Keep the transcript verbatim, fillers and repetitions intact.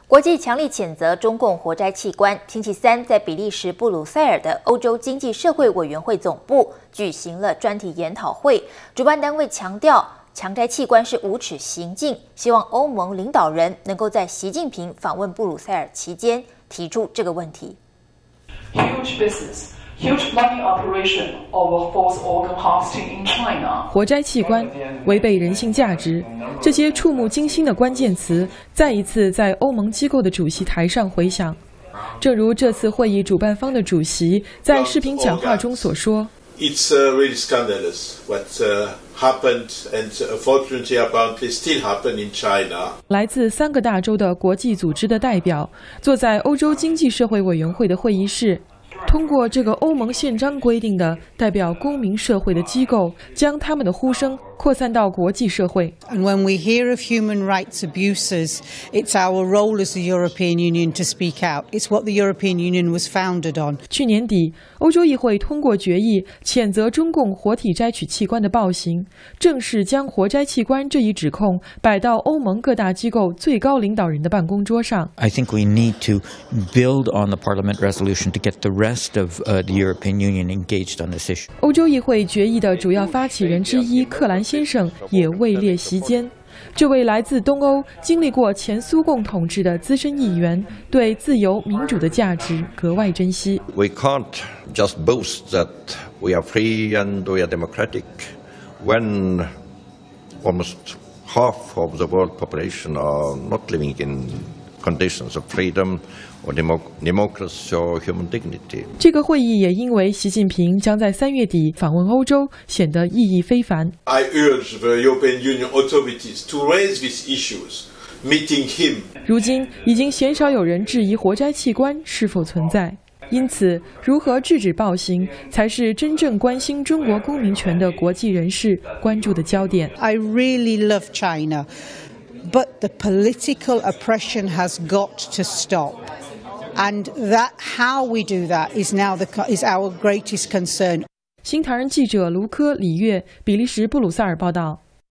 国际强力谴责中共活摘器官。星期三，在比利时布鲁塞尔的欧洲经济社会委员会总部举行了专题研讨会，主办单位强调，强摘器官是无耻行径，希望欧盟领导人能够在习近平访问布鲁塞尔期间提出这个问题。 Huge business. Huge money operation of forced organ harvesting in China. 活摘器官违背人性价值，这些触目惊心的关键词再一次在欧盟机构的主席台上回响。正如这次会议主办方的主席在视频讲话中所说 ：“It's really scandalous what happened, and unfortunately, apparently still happen in China.” 来自三个大洲的国际组织的代表坐在欧洲经济社会委员会的会议室。通过这个欧盟宪章规定的代表公民社会的机构，将他们的呼声扩散到国际社会。 And when we hear of human rights abuses, it's our role as the European Union to speak out. It's what the European Union was founded on. 去年底，欧洲议会通过决议，谴责中共活体摘取器官的暴行，正式将活摘器官这一指控摆到欧盟各大机构最高领导人的办公桌上。 I think we need to build on the Parliament resolution to get the rest of uh, the European Union engaged on this issue. 欧洲议会决议的主要发起人之一克兰先生也位列席间。这位来自东欧、经历过前苏共统治的资深议员，对自由民主的价值格外珍惜。 We can't just boast that we are free and we are democratic when almost half of the world population are not living in conditions of freedom or democracy or human dignity. 这个会议也因为习近平将在三月底访问欧洲，显得意义非凡。 I urge the European Union authorities to raise these issues, meeting him. 如今已经鲜少有人质疑活摘器官是否存在，因此，如何制止暴行，才是真正关心中国公民权的国际人士关注的焦点。 I really love China, but the political oppression has got to stop. And that how we do that is now the is our greatest concern. 新唐人记者卢科、李月，比利时布鲁塞尔报道。